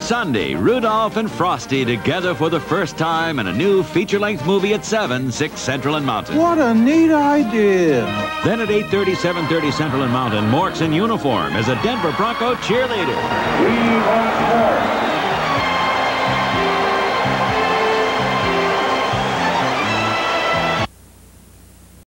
Sunday, Rudolph and Frosty together for the first time in a new feature-length movie at 7, 6 Central and Mountain. What a neat idea. Then at 8:30, 7:30 Central and Mountain, Mork's in uniform as a Denver Bronco cheerleader. We want more.